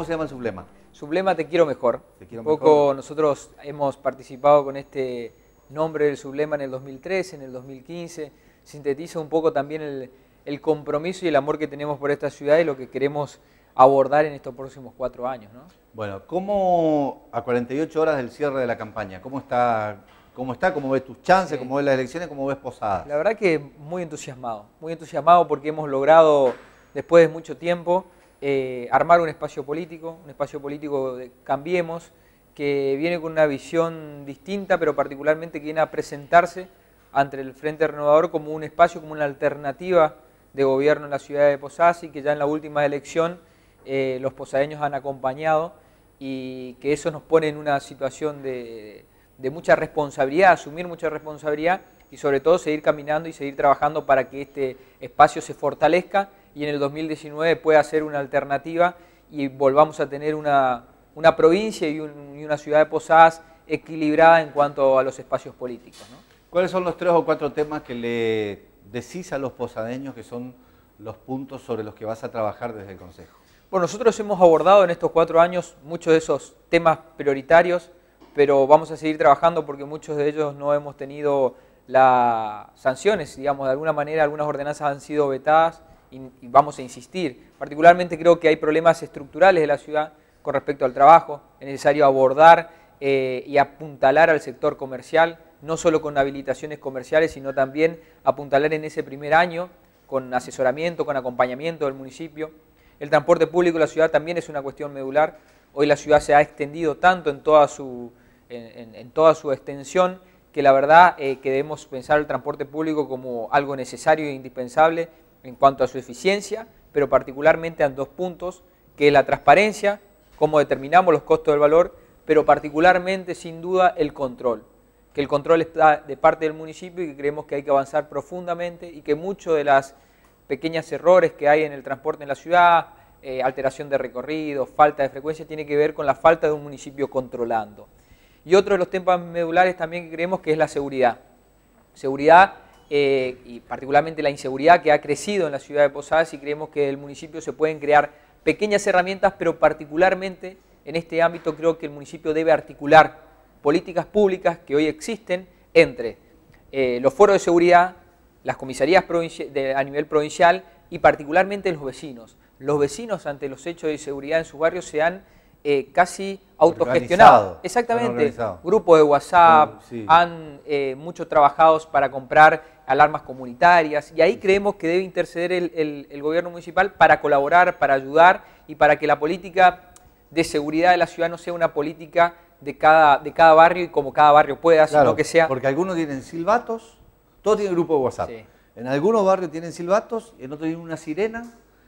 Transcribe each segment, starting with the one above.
¿Cómo se llama el sublema? Sublema Te Quiero Mejor. Te quiero Un poco mejor. nosotros hemos participado con este nombre del sublema en el 2013, en el 2015. Sintetiza un poco también el compromiso y el amor que tenemos por esta ciudad y lo que queremos abordar en estos próximos 4 años, ¿no? Bueno, ¿cómo a 48 horas del cierre de la campaña? ¿Cómo está? ¿Cómo ves tus chances? Sí. ¿Cómo ves las elecciones? ¿Cómo ves Posadas? La verdad que muy entusiasmado porque hemos logrado, después de mucho tiempo, armar un espacio político de Cambiemos, que viene con una visión distinta, pero particularmente que viene a presentarse ante el Frente Renovador como un espacio, como una alternativa de gobierno en la ciudad de Posadas, y que ya en la última elección los posadeños han acompañado, y que eso nos pone en una situación de mucha responsabilidad, asumir mucha responsabilidad y sobre todo seguir caminando y seguir trabajando para que este espacio se fortalezca y en el 2019 pueda ser una alternativa y volvamos a tener una provincia y una ciudad de Posadas equilibrada en cuanto a los espacios políticos, ¿no? ¿Cuáles son los 3 o 4 temas que le decís a los posadeños que son los puntos sobre los que vas a trabajar desde el Consejo? Bueno, nosotros hemos abordado en estos 4 años muchos de esos temas prioritarios, pero vamos a seguir trabajando porque muchos de ellos no hemos tenido las sanciones, digamos, de alguna manera algunas ordenanzas han sido vetadas y vamos a insistir. Particularmente creo que hay problemas estructurales de la ciudad con respecto al trabajo, es necesario abordar y apuntalar al sector comercial, no solo con habilitaciones comerciales, sino también apuntalar en ese primer año con asesoramiento, con acompañamiento del municipio. El transporte público de la ciudad también es una cuestión medular. Hoy la ciudad se ha extendido tanto en toda su extensión que la verdad que debemos pensar el transporte público como algo necesario e indispensable en cuanto a su eficiencia, pero particularmente en 2 puntos, que es la transparencia, cómo determinamos los costos del valor, pero particularmente, sin duda, el control. Que el control está de parte del municipio y que creemos que hay que avanzar profundamente y que muchos de los pequeños errores que hay en el transporte en la ciudad, alteración de recorrido, falta de frecuencia, tiene que ver con la falta de un municipio controlando. Y otro de los temas medulares también que creemos que es la seguridad. Seguridad y particularmente la inseguridad que ha crecido en la ciudad de Posadas, y creemos que el municipio se pueden crear pequeñas herramientas, pero particularmente en este ámbito creo que el municipio debe articular políticas públicas que hoy existen entre los foros de seguridad, las comisarías a nivel provincial y particularmente los vecinos. Los vecinos ante los hechos de inseguridad en sus barrios se han casi autogestionado. Exactamente, grupos de WhatsApp, sí. han muchos trabajados para comprar alarmas comunitarias y ahí creemos que debe interceder el gobierno municipal para colaborar, para ayudar y para que la política de seguridad de la ciudad no sea una política de cada barrio y como cada barrio pueda, claro, sino que sea... Porque algunos tienen silbatos, todos tienen grupo de WhatsApp. Sí. En algunos barrios tienen silbatos, en otros tienen una sirena,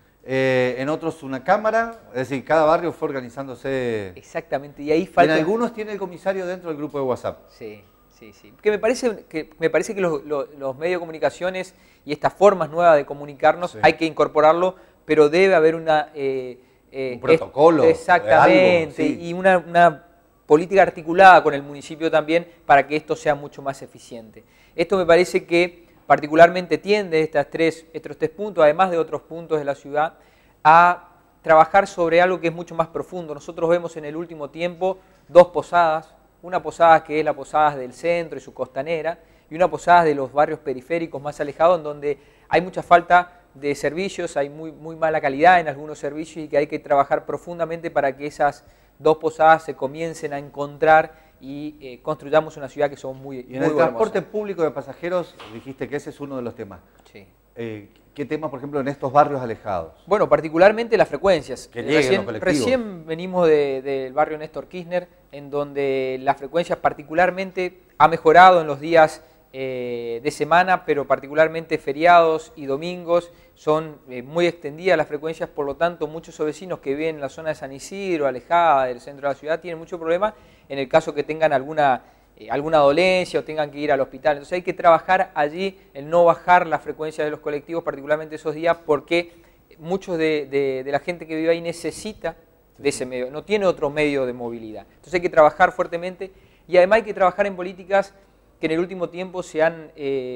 en otros una cámara, es decir, cada barrio fue organizándose. Exactamente, y ahí falta... En algunos tiene el comisario dentro del grupo de WhatsApp. Sí, sí, sí. Que me parece que los medios de comunicaciones y estas formas nuevas de comunicarnos sí. Hay que incorporarlo, pero debe haber una... un protocolo. Exactamente, algo, sí. Y una política articulada con el municipio también para que esto sea mucho más eficiente. Esto me parece que particularmente tiende estos tres puntos, además de otros puntos de la ciudad, a trabajar sobre algo que es mucho más profundo. Nosotros vemos en el último tiempo 2 posadas, una posada que es la posada del centro y su costanera, y una posada de los barrios periféricos más alejados, en donde hay mucha falta de servicios, hay muy mala calidad en algunos servicios y que hay que trabajar profundamente para que esas 2 posadas se comiencen a encontrar y construyamos una ciudad que somos muy Y en el transporte público de pasajeros dijiste que ese es uno de los temas. Sí. ¿Qué temas, por ejemplo, en estos barrios alejados? Bueno, particularmente las frecuencias. Que lleguen los colectivos. Recién venimos del barrio Néstor Kirchner, en donde las frecuencias particularmente ha mejorado en los días de semana, pero particularmente feriados y domingos son muy extendidas las frecuencias, por lo tanto muchos vecinos que viven en la zona de San Isidro, alejada del centro de la ciudad, tienen mucho problema en el caso que tengan alguna dolencia o tengan que ir al hospital. Entonces hay que trabajar allí en no bajar la frecuencia de los colectivos, particularmente esos días, porque muchos de la gente que vive ahí necesita de ese medio, no tiene otro medio de movilidad. Entonces hay que trabajar fuertemente y además hay que trabajar en políticas que en el último tiempo se han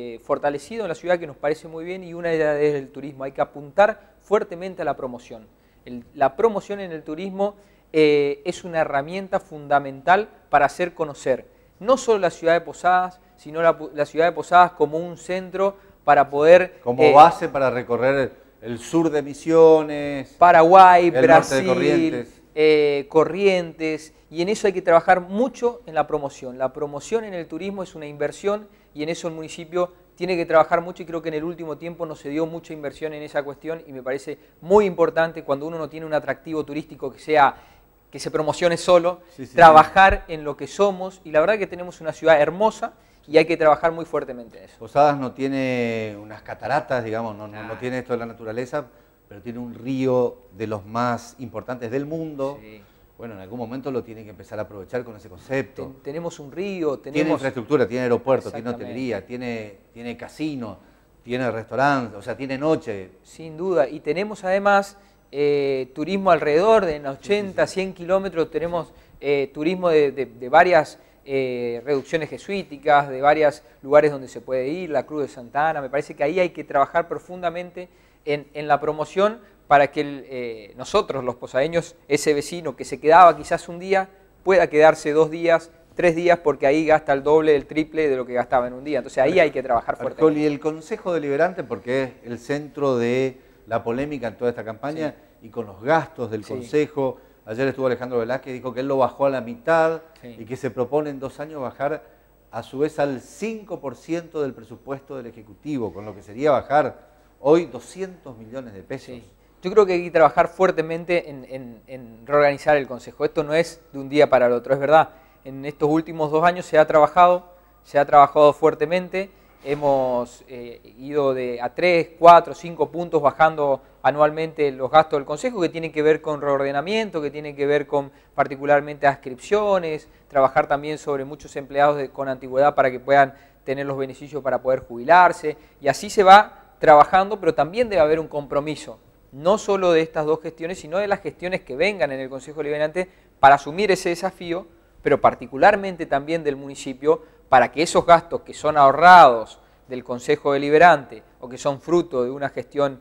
fortalecido en la ciudad, que nos parece muy bien, y una de ellas es el turismo. Hay que apuntar fuertemente a la promoción. La promoción en el turismo es una herramienta fundamental para hacer conocer no solo la ciudad de Posadas, sino la ciudad de Posadas como un centro para poder... Como base para recorrer el sur de Misiones, Paraguay, el Brasil, norte de Corrientes, y en eso hay que trabajar mucho en la promoción. La promoción en el turismo es una inversión y en eso el municipio tiene que trabajar mucho, y creo que en el último tiempo no se dio mucha inversión en esa cuestión, y me parece muy importante cuando uno no tiene un atractivo turístico que se promocione solo, trabajar en lo que somos, y la verdad que tenemos una ciudad hermosa y hay que trabajar muy fuertemente en eso. Posadas no tiene unas cataratas, digamos, no tiene esto de la naturaleza, pero tiene un río de los más importantes del mundo. Sí. Bueno, en algún momento lo tiene que empezar a aprovechar con ese concepto. Tenemos un río, tiene infraestructura, tiene aeropuerto, tiene hotelería, tiene casino, tiene restaurante, o sea, tiene noche. Sin duda, y tenemos además turismo alrededor de 80, 100 kilómetros, tenemos turismo de varias reducciones jesuíticas, de varios lugares donde se puede ir, la Cruz de Santa Ana. Me parece que ahí hay que trabajar profundamente en la promoción para que nosotros, los posadeños, ese vecino que se quedaba quizás un día, pueda quedarse 2 días, 3 días, porque ahí gasta el doble, el triple de lo que gastaba en un día. Entonces ahí hay que trabajar fuerte. Y el Consejo Deliberante, porque es el centro de la polémica en toda esta campaña, y con los gastos del Consejo. Ayer estuvo Alejandro Velázquez, dijo que él lo bajó a la mitad y que se propone en 2 años bajar a su vez al 5% del presupuesto del Ejecutivo, con lo que sería bajar hoy 200 millones de pesos. Sí. Yo creo que hay que trabajar fuertemente en reorganizar el Consejo. Esto no es de un día para el otro, es verdad. En estos últimos 2 años se ha trabajado fuertemente. Hemos ido a 3, 4, 5 puntos bajando anualmente los gastos del Consejo, que tienen que ver con reordenamiento, que tienen que ver con particularmente adscripciones, trabajar también sobre muchos empleados con antigüedad para que puedan tener los beneficios para poder jubilarse, y así se va trabajando, pero también debe haber un compromiso, no solo de estas 2 gestiones, sino de las gestiones que vengan en el Consejo Deliberante para asumir ese desafío, pero particularmente también del municipio, para que esos gastos que son ahorrados del Consejo Deliberante o que son fruto de una gestión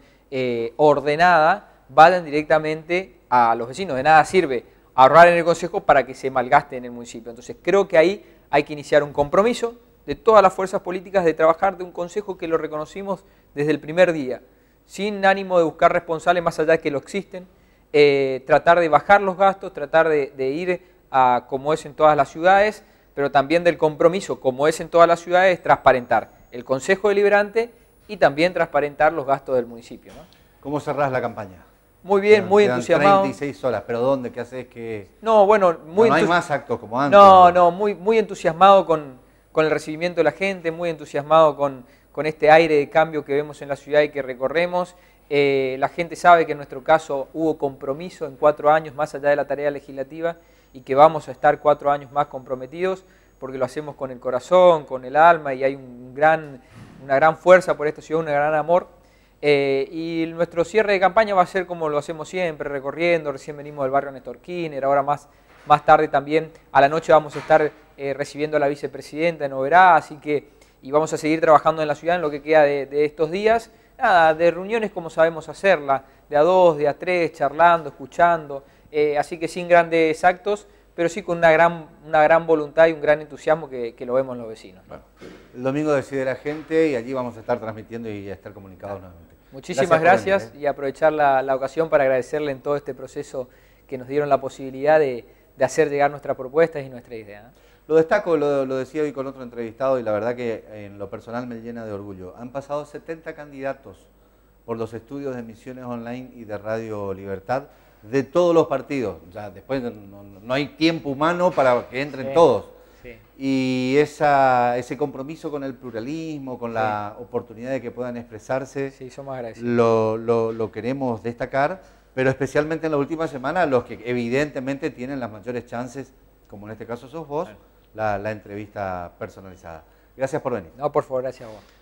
ordenada, vayan directamente a los vecinos. De nada sirve ahorrar en el Consejo para que se malgaste en el municipio. Entonces creo que ahí hay que iniciar un compromiso de todas las fuerzas políticas de trabajar de un Consejo que lo reconocimos desde el primer día, sin ánimo de buscar responsables más allá de que lo existen, tratar de bajar los gastos, tratar de ir a como es en todas las ciudades, pero también del compromiso, como es en todas las ciudades, transparentar el Consejo Deliberante y también transparentar los gastos del municipio, ¿no? ¿Cómo cerrás la campaña? Muy bien, muy entusiasmado. 36 horas, pero ¿dónde? ¿Qué haces? No, bueno, no hay más actos como antes. No, muy entusiasmado con el recibimiento de la gente, muy entusiasmado con este aire de cambio que vemos en la ciudad y que recorremos. La gente sabe que en nuestro caso hubo compromiso en 4 años más allá de la tarea legislativa, y que vamos a estar 4 años más comprometidos, porque lo hacemos con el corazón, con el alma, y hay una gran fuerza por esta ciudad, un gran amor. Y nuestro cierre de campaña va a ser como lo hacemos siempre, recorriendo. Recién venimos del barrio Néstor Kirchner, ahora más tarde también a la noche vamos a estar recibiendo a la vicepresidenta en Oberá, y vamos a seguir trabajando en la ciudad en lo que queda de estos días. Nada, de reuniones como sabemos hacerla, de a 2, de a 3, charlando, escuchando, así que sin grandes actos, pero sí con una gran voluntad y un gran entusiasmo que lo vemos en los vecinos, ¿no? Bueno, el domingo decide la gente y allí vamos a estar transmitiendo y a estar comunicados nuevamente. Muchísimas gracias y aprovechar la ocasión para agradecerle en todo este proceso que nos dieron la posibilidad de hacer llegar nuestras propuestas y nuestra idea, ¿no? Lo destaco, lo decía hoy con otro entrevistado, y la verdad que en lo personal me llena de orgullo. Han pasado 70 candidatos por los estudios de emisiones online y de Radio Libertad de todos los partidos. Ya después no hay tiempo humano para que entren todos. Sí. Y ese compromiso con el pluralismo, con la oportunidad de que puedan expresarse, somos agradecidos. Lo queremos destacar, pero especialmente en la última semana, los que evidentemente tienen las mayores chances, como en este caso sos vos, la entrevista personalizada. Gracias por venir. No, por favor, gracias a vos.